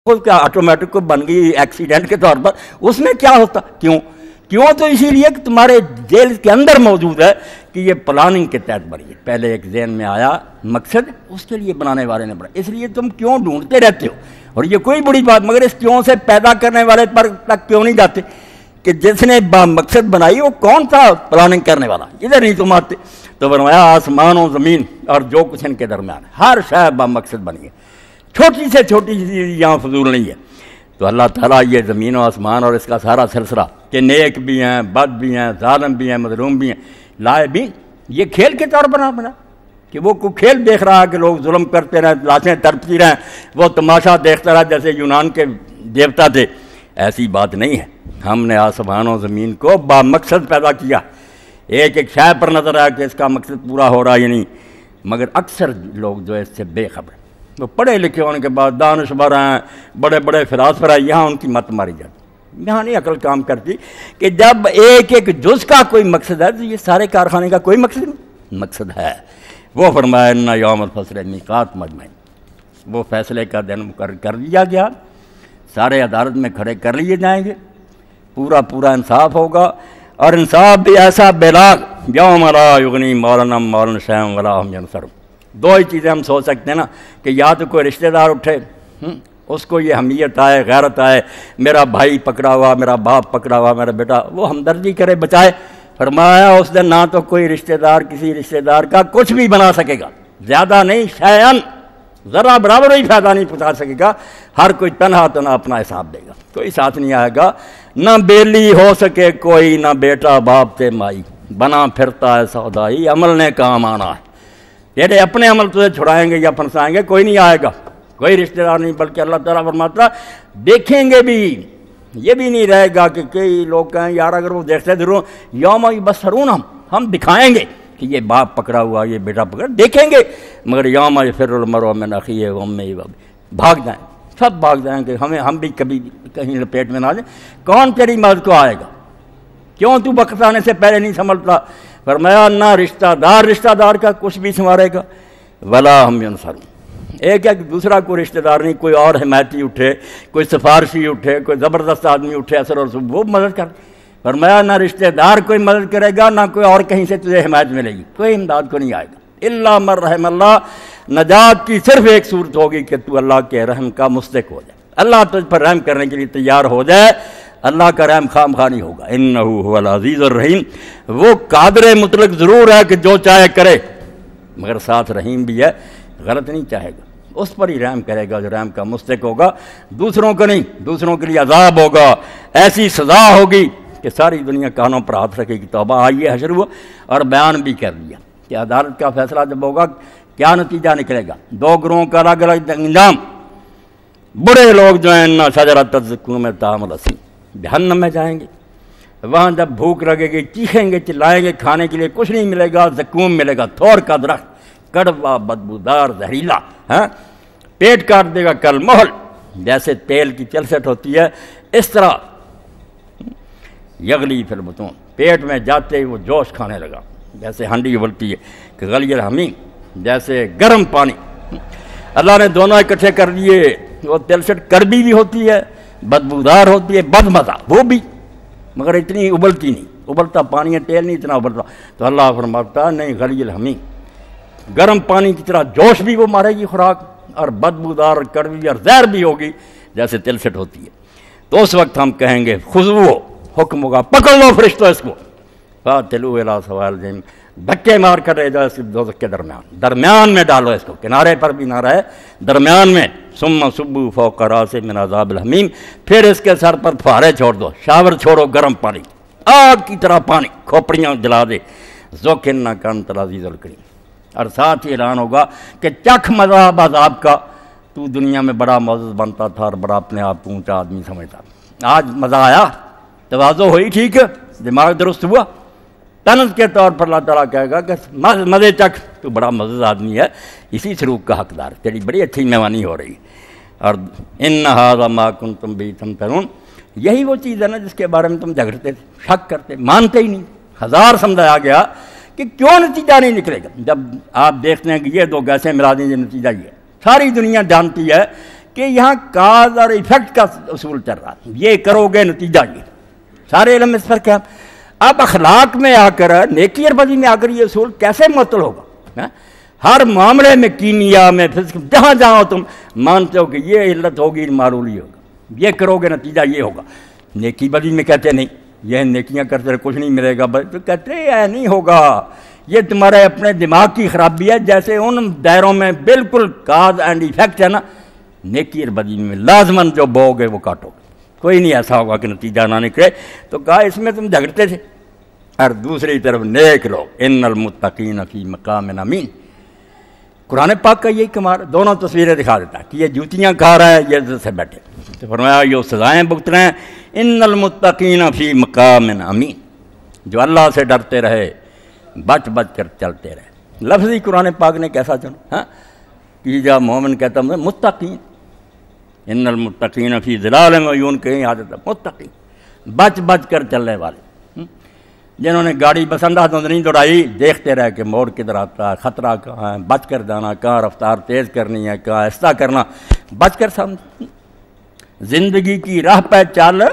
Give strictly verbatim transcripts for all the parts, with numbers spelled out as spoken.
کیا آٹومیٹک کو بن گئی ایکسیڈنٹ کے طور پر، اس میں کیا ہوتا؟ کیوں کیوں تو اسی لیے کہ تمہارے جیل کے اندر موجود ہے کہ یہ پلاننگ کے تحت بنی ہے۔ پہلے ایک ذہن میں آیا مقصد، اس کے لیے بنانے والے نے بنا، اس لیے تم کیوں ڈھونڈتے رہتے ہو، اور یہ کوئی بڑی بات، مگر اس کیوں سے پیدا کرنے والے پر تک کیوں نہیں جاتے کہ جس نے با مقصد بنائی وہ کون تھا پلاننگ کرنے والا، ادھر نہیں تم آتے۔ تو بنوایا آسمان و زمین اور جو کچھ ان کے درمیان، ہر شے با مقصد بنی ہے، چھوٹی سے چھوٹی چیز یہاں فضول نہیں ہے۔ تو اللہ تعالیٰ یہ زمین و آسمان اور اس کا سارا سلسلہ کہ نیک بھی ہیں، بد بھی ہیں، ظالم بھی ہیں، مظلوم بھی ہیں، لائے بھی، یہ کھیل کے طور پر بنا کہ وہ کوئی کھیل دیکھ رہا ہے کہ لوگ ظلم کرتے رہیں، لاشیں تڑپتی رہیں، وہ تماشا دیکھتا رہا جیسے یونان کے دیوتا تھے۔ ایسی بات نہیں ہے، ہم نے آسمان و زمین کو با مقصد پیدا کیا، ایک ایک شے پر نظر آیا کہ اس کا مقصد پورا ہو رہا ہے یا نہیں، مگر اکثر لوگ جو ہے اس سے بے خبر، وہ پڑھے لکھے ہونے کے بعد دانشور ہیں، بڑے بڑے فلاسفر ہیں، یہاں ان کی مت ماری جاتی، یہاں نہیں عقل کام کرتی کہ جب ایک ایک جز کا کوئی مقصد ہے تو یہ سارے کارخانے کا کوئی مقصد نہیں، مقصد ہے۔ وہ فرمایا اِنَّ یوم الفصل میقات مجمعین، وہ فیصلے کا دن مقرر کر دیا گیا، سارے عدالت میں کھڑے کر لیے جائیں گے، پورا پورا انصاف ہوگا، اور انصاف بھی ایسا بلاغ یوم لا یغنی مولانا مولانا شیئا ولا هم ینصرون۔ دو ہی چیزیں ہم سوچ سکتے ہیں نا کہ یا تو کوئی رشتہ دار اٹھے، اس کو یہ حمیت آئے، غیرت آئے، میرا بھائی پکڑا ہوا، میرا باپ پکڑا ہوا، میرا بیٹا، وہ ہمدردی کرے، بچائے۔ فرمایا اس دن نہ تو کوئی رشتہ دار کسی رشتہ دار کا کچھ بھی بنا سکے گا، زیادہ نہیں، شیئن ذرا برابر ہی فائدہ نہیں پہنچا سکے گا، ہر کوئی تنہا تنہا اپنا حساب دے گا، کوئی ساتھ نہیں آئے گا، نہ بیلی ہو سکے کوئی، نہ بیٹا باپ تے مائی، بنا پھرتا ہے سودائی، عمل نے کام آنا ہے، تیرے اپنے عمل تجھے چھڑائیں گے یا پھنسائیں گے، کوئی نہیں آئے گا، کوئی رشتہ دار نہیں، بلکہ اللہ تعالیٰ فرماتا دیکھیں گے بھی، یہ بھی نہیں رہے گا کہ کئی لوگ کہیں یار اگر وہ دیکھتے ضرور یوم یبصرون، ہم ہم دکھائیں گے کہ یہ باپ پکڑا ہوا، یہ بیٹا پکڑا، دیکھیں گے، مگر یوم یفر المرء من اخیہ وامہ، بھاگ جائیں، سب بھاگ جائیں گے، ہمیں ہم بھی کبھی کہیں لپیٹ میں نہ آ جائیں، کون تیری مدد کو آئے گا، کیوں تو وقت آنے سے پہلے نہیں سنبھلتا؟ فرمایا نہ رشتہ دار رشتہ دار کا کچھ بھی سنوارے گا، ولا ہم ینصرون، ایک ایک دوسرا کوئی رشتہ دار نہیں، کوئی اور حمایتی اٹھے، کوئی سفارشی اٹھے، کوئی زبردست آدمی اٹھے اثر اور سب وہ مدد کر۔ فرمایا نہ رشتہ دار کوئی مدد کرے گا، نہ کوئی اور کہیں سے تجھے حمایت ملے گی، کوئی امداد کو نہیں آئے گا، الا من رحم اللہ، نجات کی صرف ایک صورت ہوگی کہ تو اللہ کے رحم کا مستحق ہو جائے، اللہ تجھ پر رحم کرنے کے لیے تیار ہو جائے، اللہ کا رحم خام خواہ نہیں ہوگا، انہ هو العزیز الرحیم، وہ قادر مطلق ضرور ہے کہ جو چاہے کرے، مگر ساتھ رحیم بھی ہے، غلط نہیں چاہے گا، اس پر ہی رحم کرے گا جو رحم کا مستحق ہوگا، دوسروں کو نہیں، دوسروں کے لیے عذاب ہوگا، ایسی سزا ہوگی کہ ساری دنیا کانوں پر ہاتھ رکھے گی۔ توبہ آئیے حشر ہوا اور بیان بھی کر دیا کہ عدالت کا فیصلہ جب ہوگا کیا نتیجہ نکلے گا، دو گروہوں کا الگ الگ انجام، بڑے لوگ جو ہیں نہ شجرۃ الزقوم میں طعام الثیم، جہنم میں جائیں گے، وہاں جب بھوک لگے گی چیخیں گے چلائیں گے، کھانے کے لیے کچھ نہیں ملے گا، زقوم ملے گا، تھور کا درخت، کڑوا بدبودار زہریلا، ہاں پیٹ کاٹ دے گا، کل محل، جیسے تیل کی چلسٹ ہوتی ہے اس طرح یغلی فی البطون، پیٹ میں جاتے ہی وہ جوش کھانے لگا، جیسے ہنڈی ابلتی ہے کہ غلی الحمیم، جیسے گرم پانی، اللہ نے دونوں اکٹھے کر دیے، وہ تلسٹ کڑوی بھی ہوتی ہے، بدبودار ہوتی ہے، بد مزہ وہ بھی، مگر اتنی ابلتی نہیں، ابلتا پانی ہے، تیل نہیں اتنا ابلتا، تو اللہ فرماتا نہیں غلی الحمیم، گرم پانی کی طرح جوش بھی وہ مارے گی خوراک، اور بدبودار کڑوی اور زہر بھی ہوگی جیسے تلسٹ ہوتی ہے۔ تو اس وقت ہم کہیں گے خذوہ، حکم ہوگا پکڑ لو فرشتوں اس کو، فاتلو الی سواء الجحیم، دھکے مار کر رہ جاؤ اس دوزخ کے درمیان، درمیان میں ڈالو اس کو، کنارے پر بھی نہ رہے، درمیان میں، ثم صبوا فوق راسہ من عذاب الحمیم، پھر اس کے سر پر پھوارے چھوڑ دو، شاور چھوڑو گرم پانی، آگ کی طرح پانی، کھوپڑیاں جلا دے، ذوق انک انت العزیز الکریم، اور ساتھ ہی اعلان ہوگا کہ چکھ مذہب عذاب کا، تو دنیا میں بڑا معزز بنتا تھا اور بڑا اپنے آپ کو اونچا آدمی سمجھتا، آج مزہ آیا، تواضع ہوئی، ٹھیک ہے، دماغ درست ہوا، طنز کے طور پر اللہ تعالیٰ کہے گا کہ مزے چکھ، تو بڑا معزز آدمی ہے، اسی سلوک کا حقدار، تیری بڑی اچھی مہمانی ہو رہی ہے، اور ان ھذا ما کنتم بہ تمترون، یہی وہ چیز ہے نا جس کے بارے میں تم جھگڑتے تھے، شک کرتے، مانتے ہی نہیں، ہزار سمجھایا گیا کہ کیوں نتیجہ نہیں نکلے گا، جب آپ دیکھتے ہیں کہ یہ دو گیسیں ملا دیں یہ نتیجہ یہ ہے، ساری دنیا جانتی ہے کہ یہاں کاز اور ایفیکٹ کا اصول چل رہا ہے، یہ کرو گے نتیجہ یہ، سارے علم اس پر کیا۔ اب اخلاق میں آ کر، نیکی اور بدی میں آ کر یہ اصول کیسے معطل ہوگا؟ ہر معاملے میں، کیمیا میں، فزکس، جہاں جہاں تم مانتے ہو کہ یہ علت ہوگی معلولی ہوگا، یہ کرو گے نتیجہ یہ ہوگا۔ نیکی بدی میں کہتے نہیں یہ نیکیاں کرتے رہے کچھ نہیں ملے گا، تو کہتے ہیں نہیں ہوگا، یہ تمہارے اپنے دماغ کی خرابی ہے۔ جیسے ان دائروں میں بالکل کاز اینڈ ایفیکٹ ہے نا، نیکی اور بدی میں لازماً جو بو گے وہ کاٹو گے، کوئی نہیں ایسا ہوگا کہ نتیجہ نہ نکلے۔ تو کہا اس میں تم جھگڑتے تھے۔ اور دوسری طرف نیک لوگ، ان المتقین فی مقام امین، قرآن پاک کا یہی کمال، دونوں تصویریں دکھا دیتا ہے کہ یہ جوتیاں کھا رہا ہے، یہ عزت سے بیٹھے، تو فرمایا یہ سزائیں بھگت رہے ہیں، ان المتقین فی مقام امین، جو اللہ سے ڈرتے رہے، بچ بچ کر چلتے رہے۔ لفظی قرآن پاک نے کیسا چنا، ہاں کہ جب مومن کہتا ہوں متقین، ان المتقین فی ظلال وعیون، کہیں آ جاتا متقین، بچ بچ کر چلنے والے، جنہوں نے گاڑی بس انداز نہیں دوڑائی، دیکھتے رہے کہ موڑ کدھر آتا ہے، خطرہ کہاں ہے، بچ کر جانا، کہاں رفتار تیز کرنی ہے، کہاں ایسا کرنا، بچ کر سامنے زندگی کی راہ پہ چل،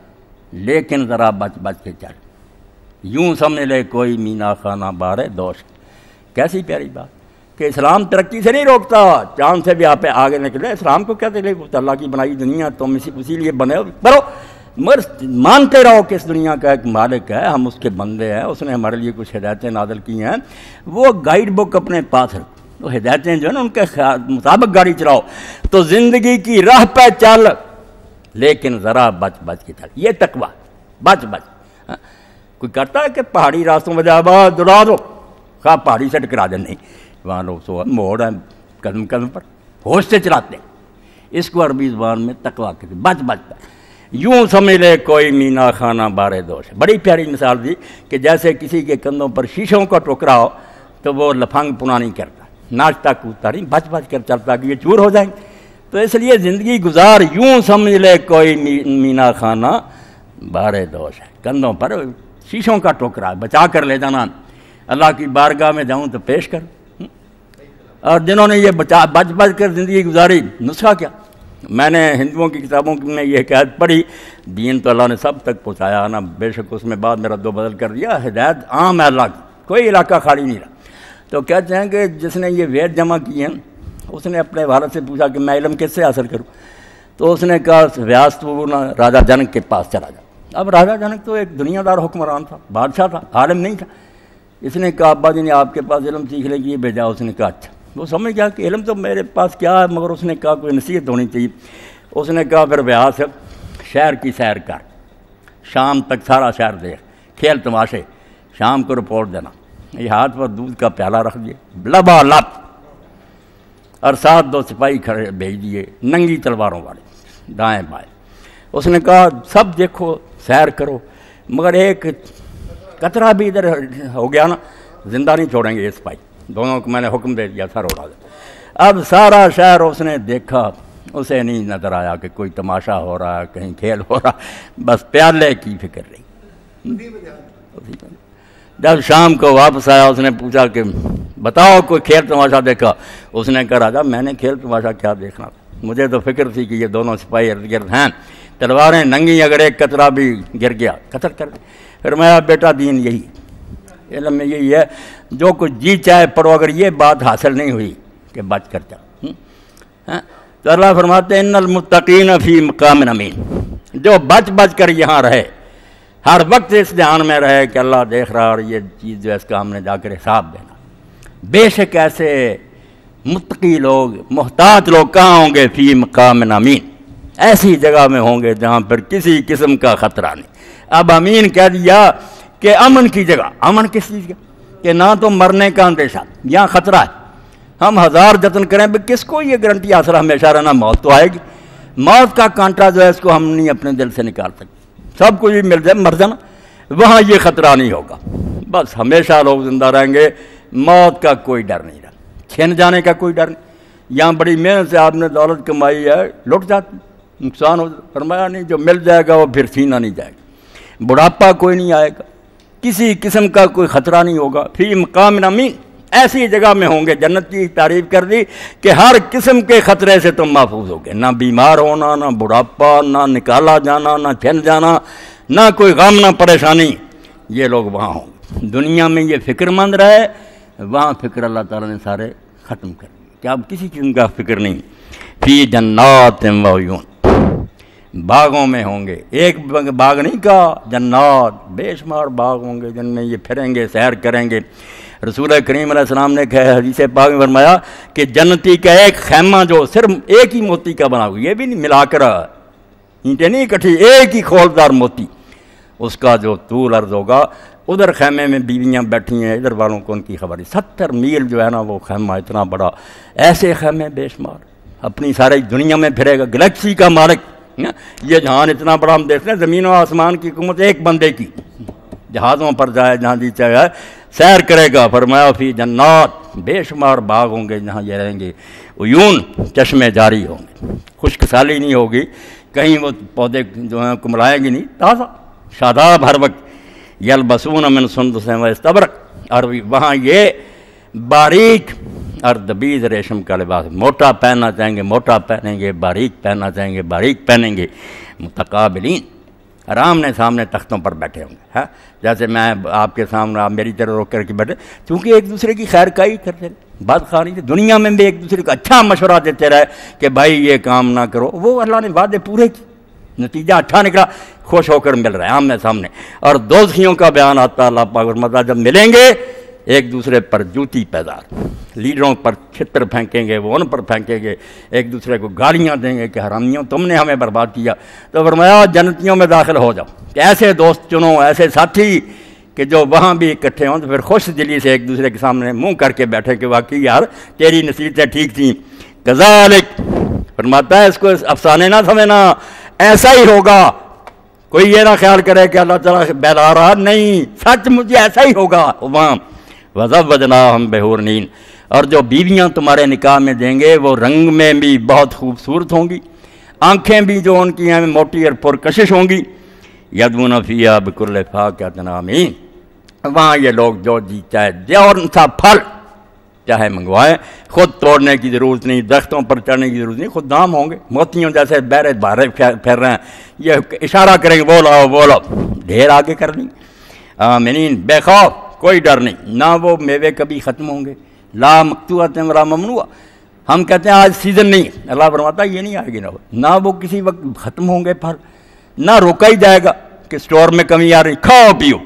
لیکن ذرا بچ بچ کے چل، یوں سمجھ لے کوئی مینا خانہ بارے دوش۔ کیسی پیاری بات کہ اسلام ترقی سے نہیں روکتا، چاند سے بھی آپ آگے نکلے، اسلام کو کیا دے لے، اللہ کی بنائی دنیا، تم اسی اسی لیے بنے ہو، کرو، مگر مانتے رہو کہ اس دنیا کا ایک مالک ہے، ہم اس کے بندے ہیں، اس نے ہمارے لیے کچھ ہدایتیں نازل کی ہیں، وہ گائیڈ بک اپنے پاس رکھو، وہ ہدایتیں جو ہے نا ان کے مطابق گاڑی چلاؤ، تو زندگی کی راہ پہ چل، لیکن ذرا بچ بچ کے چل، یہ تقویٰ، بچ بچ۔ کوئی کرتا ہے کہ پہاڑی راستوں میں جا با دوڑا دو، خواہ پہاڑی سے ٹکرا دیں، نہیں، وہاں لوگ سو موڑ ہیں قدم قدم پر، ہوش سے چلاتے ہیں، اس کو عربی زبان میں تقویٰ کہتے ہیں، بچ بچ کر، یوں سمجھ لے کوئی مینا خانہ بارے دوش ہے۔ بڑی پیاری مثال دی کہ جیسے کسی کے کندھوں پر شیشوں کا ٹوکرا ہو تو وہ لفنگ پنا نہیں کرتا، ناچتا کودتا نہیں، بچ بچ کر چلتا کہ یہ چور ہو جائیں۔ تو اس لیے زندگی گزار یوں سمجھ لے کوئی مینا خانہ بارے دوش ہے، کندھوں پر شیشوں کا ٹوکرا بچا کر لے جانا، اللہ کی بارگاہ میں جاؤں تو پیش کر۔ اور جنہوں نے یہ بچا بچ بچ کر زندگی گزاری، نسخہ کیا؟ میں نے ہندوؤں کی کتابوں میں یہ حکایت پڑھی، دین تو اللہ نے سب تک پہنچایا نا، بے شک اس میں بعد میں رد و بدل کر دیا، ہدایت عام ہے اللہ کی، کوئی علاقہ خالی نہیں رہا۔ تو کہتے ہیں کہ جس نے یہ وید جمع کیے ہیں، اس نے اپنے والد سے پوچھا کہ میں علم کس سے حاصل کروں؟ تو اس نے کہا ویاس تو نا راجا جنک کے پاس چلا جا۔ اب راجا جنک تو ایک دنیا دار حکمران تھا، بادشاہ تھا، عالم نہیں تھا۔ اس نے کہا ابا جی نے آپ کے پاس علم سیکھ لے یہ بھیجا۔ اس نے کہا اچھا، وہ سمجھ گیا کہ علم تو میرے پاس کیا ہے، مگر اس نے کہا کوئی نصیحت ہونی چاہیے۔ اس نے کہا پھر ویاس شہر کی سیر کر، شام تک سارا شہر دیکھ، کھیل تماشے، شام کو رپورٹ دینا۔ یہ ہاتھ پر دودھ کا پیالہ رکھ دیے لبا لب، اور ساتھ دو سپاہی کھڑے بھیج دیے ننگی تلواروں والے دائیں بائیں۔ اس نے کہا سب دیکھو سیر کرو، مگر ایک قطرہ بھی ادھر ہو گیا نا زندہ نہیں چھوڑیں گے یہ سپاہی، دونوں کو میں نے حکم دے دیا سر اڑا دے۔ اب سارا شہر اس نے دیکھا، اسے نہیں نظر آیا کہ کوئی تماشا ہو رہا ہے، کہیں کھیل ہو رہا، بس پیالے کی فکر رہی۔ جب شام کو واپس آیا اس نے پوچھا کہ بتاؤ کوئی کھیل تماشا دیکھا؟ اس نے کہا راجا میں نے کھیل تماشا کیا دیکھنا تھا، مجھے تو فکر تھی کہ یہ دونوں سپاہی ارد گرد ہیں، تلواریں ننگی، اگر ایک قطرہ بھی گر گیا قتل کر دے۔ پھر میں بیٹا دین یہی علم میں یہی ہے، جو کچھ جی چاہے پڑھو، اگر یہ بات حاصل نہیں ہوئی کہ بچ کر چل۔ تو اللہ فرماتے ہیں ان المتقین فی مقام امین، جو بچ بچ کر یہاں رہے، ہر وقت اس دھیان میں رہے کہ اللہ دیکھ رہا اور یہ چیز جو ہے اس کا ہم نے جا کر حساب دینا۔ بے شک ایسے متقی لوگ، محتاط لوگ کہاں ہوں گے؟ فی مقام امین، ایسی جگہ میں ہوں گے جہاں پر کسی قسم کا خطرہ نہیں۔ اب امین کہہ دیا کہ امن کی جگہ، امن کس چیز کا؟ کہ نہ تو مرنے کا اندیشہ، یہاں خطرہ ہے، ہم ہزار جتن کریں بھی کس کو یہ گارنٹی حاصل ہمیشہ رہنا، موت تو آئے گی، موت کا کانٹا جو ہے اس کو ہم نہیں اپنے دل سے نکال سکتے، سب کو یہ مل جائے مر جانا، وہاں یہ خطرہ نہیں ہوگا، بس ہمیشہ لوگ زندہ رہیں گے، موت کا کوئی ڈر نہیں رہا، چھن جانے کا کوئی ڈر نہیں۔ یہاں بڑی محنت سے آپ نے دولت کمائی ہے، لٹ جاتی، نقصان ہو، فرمایا نہیں جو مل جائے گا وہ پھر چھینا نہیں جائے گا، بڑھاپا کوئی نہیں آئے گا، کسی قسم کا کوئی خطرہ نہیں ہوگا۔ فی مقام امین، ایسی جگہ میں ہوں گے، جنت کی تعریف کر دی کہ ہر قسم کے خطرے سے تم محفوظ ہوگے، نہ بیمار ہونا، نہ بڑھاپا، نہ نکالا جانا، نہ چھن جانا، نہ کوئی غم، نہ پریشانی، یہ لوگ وہاں ہوں گے۔ دنیا میں یہ فکر مند رہے، وہاں فکر اللہ تعالیٰ نے سارے ختم کر دیے کہ اب کسی قسم کا فکر نہیں۔ فی جنات و عیون، باغوں میں ہوں گے، ایک باغ نہیں کہا، جنات، بے شمار باغ ہوں گے جن میں یہ پھریں گے، سیر کریں گے۔ رسول کریم علیہ السلام نے حدیث پاک میں فرمایا کہ جنتی کا ایک خیمہ جو صرف ایک ہی موتی کا بنا ہوا، یہ بھی نہیں ملا کر اینٹیں نہیں اکٹھی، ایک ہی کھولدار موتی، اس کا جو طول عرض ہوگا، ادھر خیمے میں بیویاں بیٹھی ہیں، ادھر والوں کو ان کی خبر ہے، ستر میل جو ہے نا وہ خیمہ اتنا بڑا، ایسے خیمے بے شمار، اپنی ساری دنیا میں پھرے گا، گلیکسی کا مالک۔ یہ جہان اتنا بڑا ہم دیکھتے ہیں، زمین و آسمان کی حکومت ایک بندے کی، جہازوں پر جائے جہاں جی چاہے سیر کرے گا۔ فرمایا فی جنات، بے شمار باغ ہوں گے جہاں یہ رہیں گے، عیون، چشمے جاری ہوں گے، خشک سالی نہیں ہوگی، کہیں وہ پودے جو ہیں کملائیں گی نہیں، تازہ شاداب ہر وقت۔ یلبسون من سندس و استبرق، اور وہاں یہ باریک اور دبیز ریشم کا لباس، موٹا پہننا چاہیں گے موٹا پہنیں گے، باریک پہننا چاہیں گے باریک پہنیں گے، متقابلین، آرام نے سامنے تختوں پر بیٹھے ہوں گے، ہاں جیسے میں آپ کے سامنے، آپ میری طرح روک کر کے بیٹھے، چونکہ ایک دوسرے کی خیر کائی کرتے رہے، بات خانی تھی، دنیا میں بھی ایک دوسرے کو اچھا مشورہ دیتے رہے کہ بھائی یہ کام نہ کرو، وہ اللہ نے وعدے پورے کی، نتیجہ اچھا نکلا، خوش ہو کر مل رہا ہے آمنے سامنے۔ اور دوزخیوں کا بیان آتا اللہ پاک فرماتا جب ملیں گے ایک دوسرے پر جوتی پیدار، لیڈروں پر چھتر پھینکیں گے، وہ ان پر پھینکیں گے، ایک دوسرے کو گالیاں دیں گے کہ حرامیوں تم نے ہمیں برباد کیا۔ تو فرمایا جنتیوں میں داخل ہو جاؤ، کہ ایسے دوست چنو، ایسے ساتھی کہ جو وہاں بھی اکٹھے ہوں، تو پھر خوش دلی سے ایک دوسرے کے سامنے منہ کر کے بیٹھے کہ واقعی یار تیری نصیحتیں ٹھیک تھیں۔ کذالک، فرماتا ہے اس کو افسانے نہ سمجھنا، ایسا ہی ہوگا، کوئی یہ نہ خیال کرے کہ اللہ تعالیٰ بہلا رہا، نہیں، سچ مجھے ایسا ہی ہوگا وہاں۔ وَزَوَّجْنَاهُمْ بِحُورٍ عِينٍ، اور جو بیویاں تمہارے نکاح میں دیں گے وہ رنگ میں بھی بہت خوبصورت ہوں گی، آنکھیں بھی جو ان کی ہیں موٹی اور پرکشش ہوں گی۔ یدعون فیہا بکل فاکہۃ آمین، وہاں یہ لوگ جو جی چاہے جون سا پھل چاہے منگوائیں، خود توڑنے کی ضرورت نہیں، درختوں پر چڑھنے کی ضرورت نہیں، خود دام ہوں گے، موتیوں جیسے بہرے بھارے پھیر رہے ہیں، یہ اشارہ کریں گے وہ لاؤ وہ لاؤ، ڈھیر آگے کر لیں گے۔ آمینین، بے خوف، کوئی ڈر نہیں، نہ وہ میوے کبھی ختم ہوں گے، لا مقطوعۃ ولا ممنوع، ہم کہتے ہیں آج سیزن نہیں، اللہ فرماتا ہے یہ نہیں آئے گی، نہ نہ وہ کسی وقت ختم ہوں گے پھل، نہ روکا ہی جائے گا کہ سٹور میں کمی آ رہی، کھاؤ پیو۔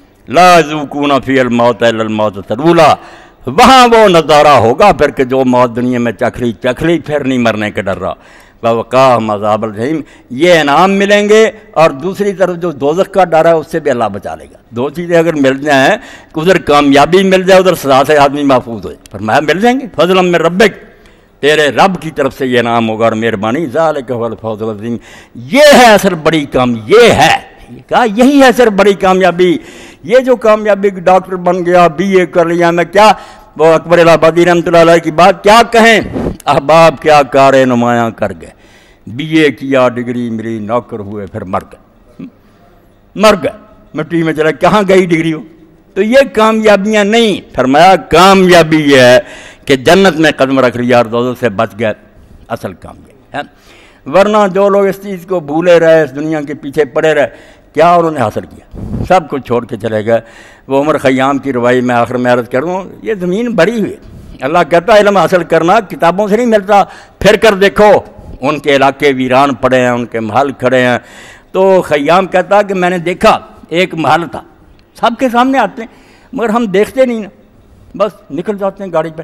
لا یذوقون فیہا الموت الا الموتۃ الاولیٰ، وہاں وہ نظارہ ہوگا پھر کہ جو موت دنیا میں چکھ لی چکھ لی، پھر نہیں مرنے کے ڈر رہا۔ وَوَقَاهُمْ عَذَابَ الْجَحِيمِ، یہ انعام ملیں گے، اور دوسری طرف جو دوزخ کا ڈر ہے اس سے بھی اللہ بچا لے گا۔ دو چیزیں اگر مل جائیں، ادھر کامیابی مل جائے، ادھر سزا سے آدمی محفوظ ہو جائے، فرمایا مل جائیں گے، فضلا من ربک، تیرے رب کی طرف سے یہ انعام ہوگا اور مہربانی، ذالک هو الفوز العظیم، یہ ہے اصل بڑی کام، یہ ہے کہا یہی ہے صرف بڑی کامیابی۔ یہ جو کامیابی ڈاکٹر بن گیا، بی اے کر لیا، میں کیا وہ اکبر الہ آبادی رحمۃ اللہ علیہ کی بات کیا کہیں، احباب کیا کار نمایاں کر گئے، بی اے کیا، ڈگری ملی، نوکر ہوئے، پھر مر گئے مر گئے مٹی میں چلا، کہاں گئی ڈگری ہو؟ تو یہ کامیابیاں نہیں، فرمایا کامیابی یہ ہے کہ جنت میں قدم رکھ لیا اور دوزخ سے بچ گئے، اصل کامیابی ہے۔ ورنہ جو لوگ اس چیز کو بھولے رہے، اس دنیا کے پیچھے پڑے رہے، کیا انہوں نے حاصل کیا؟ سب کچھ چھوڑ کے چلے گئے۔ وہ عمر خیام کی روائی میں آخر میں عرض کروں، یہ زمین بڑی ہوئی، اللہ کہتا ہے علم حاصل کرنا کتابوں سے نہیں ملتا، پھر کر دیکھو، ان کے علاقے ویران پڑے ہیں، ان کے محل کھڑے ہیں۔ تو خیام کہتا کہ میں نے دیکھا ایک محل تھا، سب کے سامنے آتے ہیں مگر ہم دیکھتے نہیں نا، بس نکل جاتے ہیں گاڑی پہ۔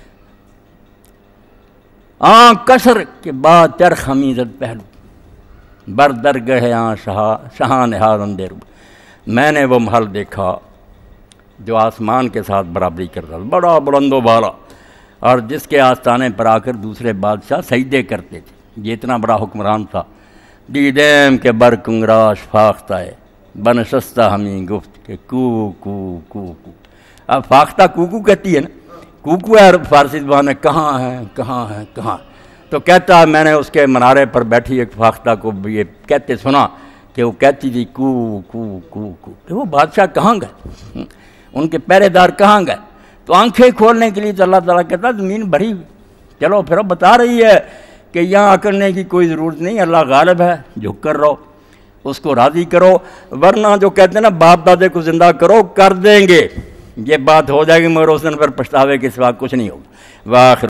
آں کسر کے بعد چرخ حمیزت پہلو، بر درگہ آں شہا شہاں نہاد اندر، میں نے وہ محل دیکھا جو آسمان کے ساتھ برابری کرتا، بڑا بلند و بالا، اور جس کے آستانے پر آ کر دوسرے بادشاہ سجدے کرتے تھے، یہ اتنا بڑا حکمران تھا۔ دیدیم کے بر کنگراش فاختہ ہے بنشستہ ہمیں گفت کہ کو کو کو کو، اب فاختہ کوکو کہتی ہے نا، کوکو ہے فارسی زبان میں، کہاں ہے کہاں ہے کہاں، تو کہتا ہے میں نے اس کے منارے پر بیٹھی ایک فاختہ کو یہ کہتے سنا کہ وہ کہتی تھی کو کو کو کو، کہ وہ بادشاہ کہاں گئے، ان کے پہرے دار کہاں گئے؟ تو آنکھیں کھولنے کے لیے تو اللہ تعالیٰ کہتا ہے زمین بھری چلو پھر بتا رہی ہے کہ یہاں اکڑنے کی کوئی ضرورت نہیں، اللہ غالب ہے، جھک کر رہو، اس کو راضی کرو، ورنہ جو کہتے ہیں نا باپ دادے کو زندہ کرو، کر دیں گے، یہ بات ہو جائے گی مگر اس دن پر پچھتاوے کے سوا کچھ نہیں ہوگا۔ واخر